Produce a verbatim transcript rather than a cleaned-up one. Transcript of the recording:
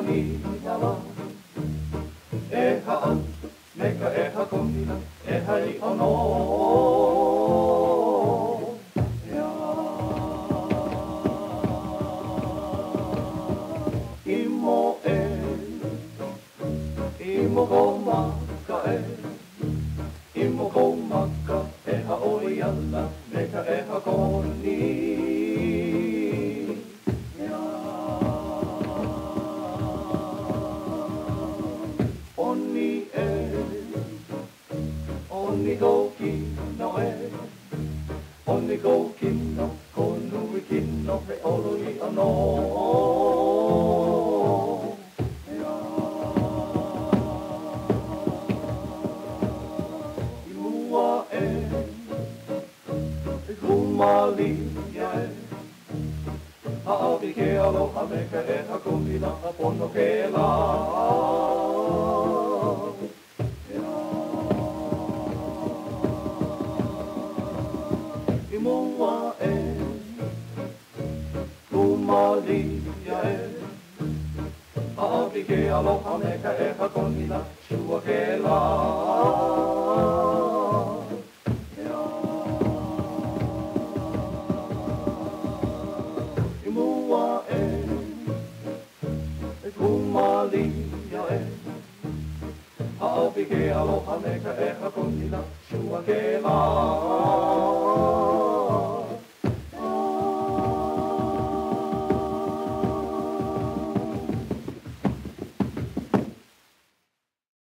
ni ala e ha me ka e ha konina e hai ono ya imo e imo go maka e imo go maka e ha oi ala me ka e ha koni Oni go kino e, oni go kino, konui kino he oroi ano. I mua e, e kumalia e, haawi ke aloha me ka e hakumina a pono ke la. Moa e, kumalia e, haawi ke aloha me ka e hakonina, shua ke la. I mua e, e kumalia e, haawi ke aloha me ka e hakonina, shua ke la.